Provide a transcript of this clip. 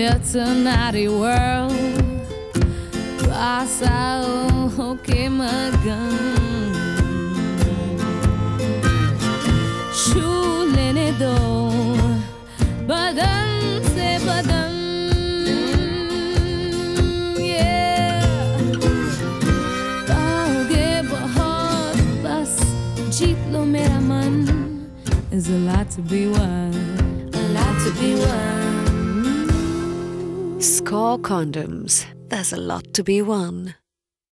It's a naughty world. Passa o que magan. Chulene do, badam se badam. Yeah. Pauge bahut bas jeet lo mera man. There's a lot to be won. A lot to be won. Skore Condoms. There's a lot to be won.